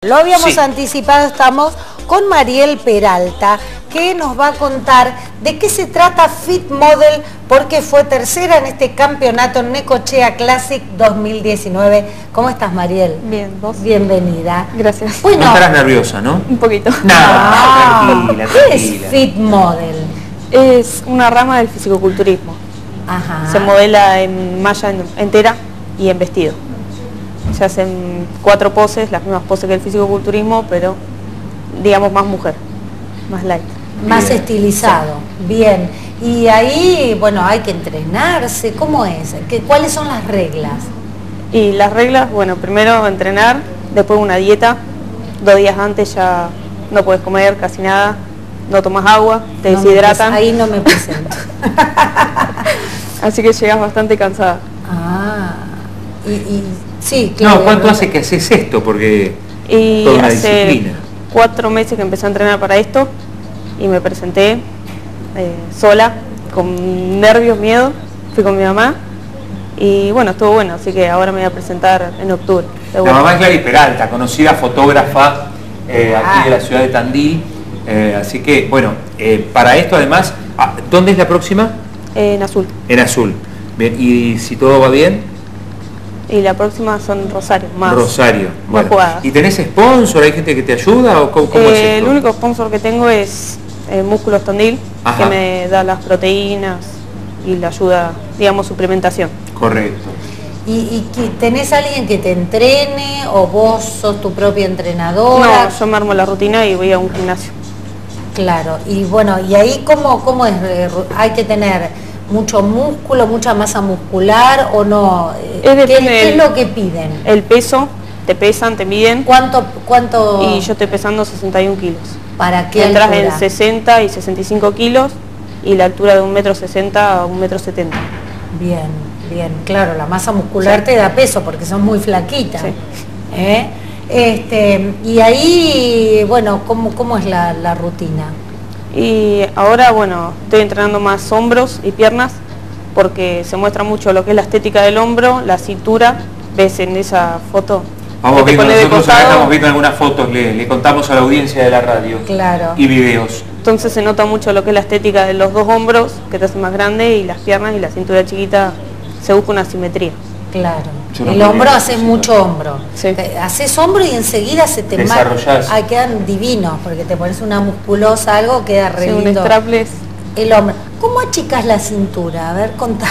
Lo habíamos anticipado, estamos con Mariel Peralta, que nos va a contar de qué se trata Fit Model, porque fue tercera en este campeonato Necochea Classic 2019. ¿Cómo estás, Mariel? Bien, ¿vos? Bienvenida. Gracias. Bueno, no estarás nerviosa, ¿no? Un poquito. Tranquila, ¿qué es Fit Model? Es una rama del fisicoculturismo. Ajá. Se modela en malla entera y en vestido. Se hacen 4 poses, las mismas poses que el fisicoculturismo, pero digamos más mujer, más light. Más Bien. estilizado. Sí. Bien. Y ahí, bueno, hay que entrenarse. ¿Cómo es? ¿Cuáles son las reglas? Y las reglas, bueno, primero entrenar, después una dieta. 2 días antes ya no puedes comer casi nada, no tomas agua, te deshidratan. Ahí no me presento. Así que llegas bastante cansada. Ah, sí, claro. No, ¿cuánto hace que haces esto? Porque Y toda una hace disciplina. 4 meses que empecé a entrenar para esto y me presenté sola, con nervios, miedo, fui con mi mamá y bueno, estuvo bueno, así que ahora me voy a presentar en octubre. La mamá es Gladys Peralta, conocida fotógrafa aquí de la ciudad de Tandil, así que bueno, para esto además, ¿dónde es la próxima? En azul. En azul. Bien, y si todo va bien. Y la próxima son Rosario, más Rosario. Más jugadas. ¿Y tenés sponsor? ¿Hay gente que te ayuda o cómo es esto? El único sponsor que tengo es Músculos Tandil, que me da las proteínas y la ayuda, digamos, suplementación. Correcto. ¿Y tenés alguien que te entrene o vos sos tu propia entrenadora? No, yo me armo la rutina y voy a un gimnasio. Claro, y bueno, ¿y ahí cómo es? ¿Hay que tener mucho músculo, mucha masa muscular o no? ¿Qué es lo que piden? El peso, te pesan, te miden. ¿Cuánto? Y yo estoy pesando 61 kilos. ¿Para qué Entras altura? en 60 y 65 kilos y la altura de 1,60 m a 1,70 m. Bien, bien, claro, la masa muscular te da peso porque son muy flaquitas. Sí. Y ahí, bueno, ¿cómo es la rutina? Y ahora, bueno, estoy entrenando más hombros y piernas porque se muestra mucho lo que es la estética del hombro, la cintura. Ves en esa foto. Vamos viendo, nosotros acá estamos viendo algunas fotos, le contamos a la audiencia de la radio. Claro. Y videos. Entonces se nota mucho lo que es la estética de los 2 hombros, que te hacen más grande, y las piernas y la cintura chiquita, se busca una simetría. Claro. No el hombro, haces mucho hombro. Sí. Haces hombro y enseguida se te desarrollás. Quedan divinos, porque te pones una musculosa, algo, queda re lindo. Un strapless. El hombro. ¿Cómo achicas la cintura? A ver, contame.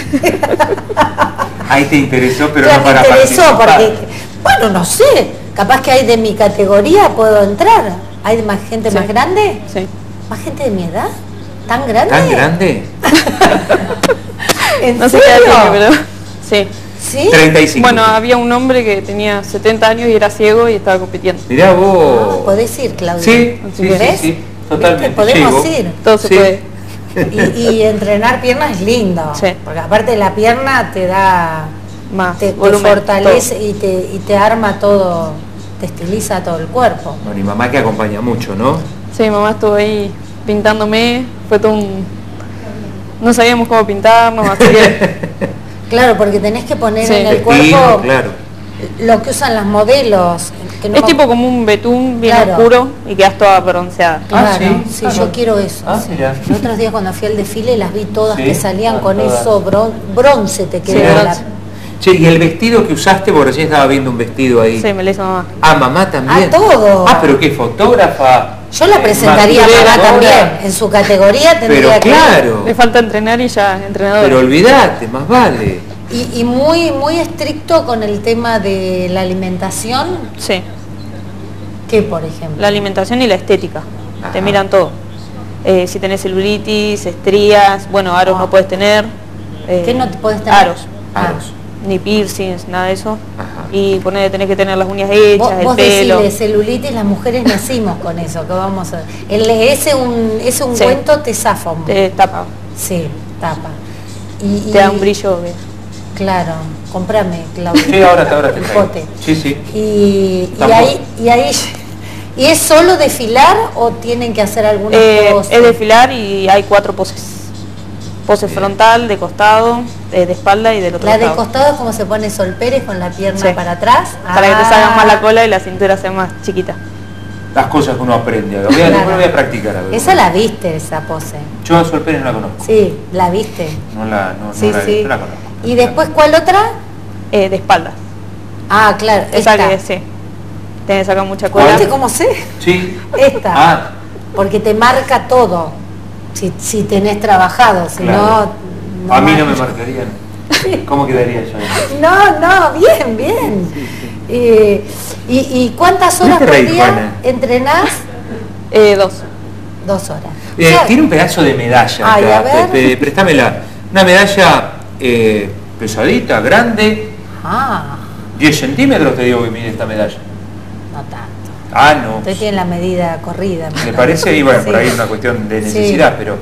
Ahí te interesó, pero claro, no para me interesó participar. porque, bueno, no sé, capaz que hay de mi categoría, puedo entrar. ¿Hay más gente más grande? Sí. ¿Más gente de mi edad? ¿Tan grande? ¿Tan grande? ¿En no sé serio? qué edad tiene, pero sí. ¿Sí? 35. Bueno, había un hombre que tenía 70 años y era ciego y estaba compitiendo. Mirá vos. ¿Podés ir, Claudia? Sí, ¿Ves? sí, totalmente. Podemos ir. Todo se puede. Y entrenar piernas es lindo, Sí. porque aparte de la pierna te da Más te volumen, fortalece y te arma todo, te estiliza todo el cuerpo. Bueno, y mamá que acompaña mucho, ¿no? Sí, mi mamá estuvo ahí pintándome, fue todo no sabíamos cómo pintarnos, así que... Claro, porque tenés que poner Sí. en el Vestido, cuerpo claro. lo que usan las modelos. Que no- Es tipo como un betún bien Claro. oscuro y quedas toda bronceada. Claro, ¿sí? yo quiero eso. Ah, sí. mirá. Los otros días cuando fui al desfile las vi todas Sí. que salían con Todas. eso, bronce te quedó. Mirá. la- Che, y el vestido que usaste, porque recién estaba viendo un vestido ahí. Sí, me lo hizo mamá. Ah, mamá también. todo. Ah, pero qué fotógrafa. Yo la presentaría a maquilladora. mamá también, en su categoría tendría Pero claro, Le falta entrenar y ya, entrenadora. pero olvídate, más vale. Y muy estricto con el tema de la alimentación, Sí, ¿qué por ejemplo? la alimentación y la estética. Ajá. Te miran todo. Si tenés celulitis, estrías, bueno, aros no puedes tener. ¿Qué no te podés tener? Aros. Aros. Ni piercings, nada de eso. Ajá. Y tenés que tener las uñas hechas, Vos el pelo. decís de celulitis, las mujeres nacimos con eso, que vamos a... Ese ungüento te zafa un Te tapa, Sí, tapa. te da un brillo. Claro, comprame, Claudia. Sí, ahora te el traigo. pote. Sí, sí. Y Tampoco. ahí ¿y es solo desfilar o tienen que hacer algunas cosas? Es desfilar y hay 4 poses. Pose frontal, de costado, de espalda y del otro La lado. de costado es como se pone Sol Pérez con la pierna para atrás. Para que te salga más la cola y la cintura sea más chiquita. Las cosas que uno aprende. Después voy a practicar. A ver, esa la viste, esa pose. Yo a Sol Pérez no la conozco. Sí, la viste. No la conozco. ¿Y después cuál otra? De espalda. Ah, claro, Esa esta. que sí. Tiene que sacar mucha cola. ¿Viste cómo sé? Sí. Esta. Ah. Porque te marca todo. Si tenés trabajado, si Claro. no a mí no me marcarían. ¿Cómo quedaría yo? No, bien. ¿Y cuántas horas por día entrenás? 2. 2 horas. Tiene un pedazo de medalla. Ay, a ver. Préstamela. Una medalla pesadita, grande. 10 centímetros te digo que mide esta medalla. No tanto. Ah, no. Usted tiene la medida corrida. Me parece, y bueno, sí. por ahí es una cuestión de necesidad, pero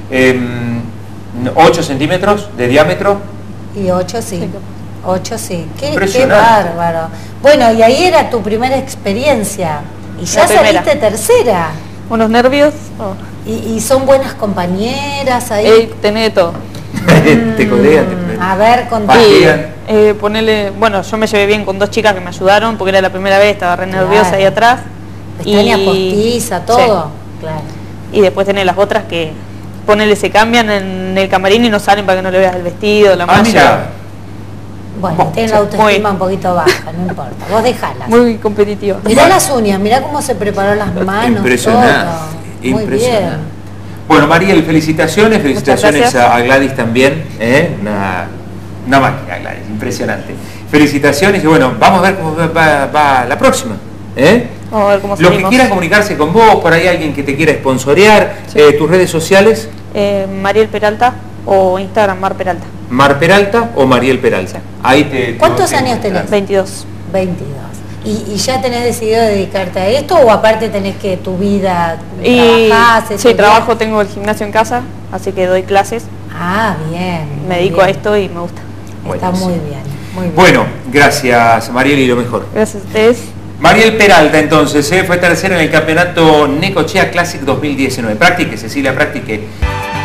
8 centímetros de diámetro. Y 8 sí. 8 sí. Qué bárbaro. Bueno, y ahí era tu primera experiencia. Y ya saliste tercera. Unos nervios. Y son buenas compañeras ahí. Tenés de todo. Te codean. A ver, contigo. Ponele, bueno, yo me llevé bien con 2 chicas que me ayudaron porque era la primera vez, estaba re nerviosa ahí atrás. Pestaña postiza, todo. Sí. Claro. Y después tenés las otras que ponele, se cambian en el camarín y no salen para que no le veas el vestido, la malla. Mira. Bueno, tiene la autoestima un poquito baja, no importa. Vos dejalas. Muy competitiva. Mirá las uñas, mirá cómo se preparó las manos. Impresionante. Todo. Muy bien. Bueno, Mariel, felicitaciones a Gladys también. Una máquina, Gladys, impresionante. Felicitaciones y bueno, vamos a ver cómo va la próxima. Vamos a ver cómo Los que quieran comunicarse con vos, por ahí alguien que te quiera sponsorear, tus redes sociales. Mariel Peralta o Instagram Mar Peralta. Mar Peralta o Mariel Peralta. Ahí ¿Cuántos años tenés? 22. 22. ¿Y ya tenés decidido dedicarte a esto o aparte tenés que tu vida trabajás? Sí, trabajo, tengo el gimnasio en casa, así que doy clases. Ah, bien. Me dedico a esto y me gusta. Está muy bien, muy bien. Bueno, gracias Mariel y lo mejor. Gracias a ustedes. Mariel Peralta entonces, fue tercera en el campeonato Necochea Classic 2019. Practique, Cecilia, practique.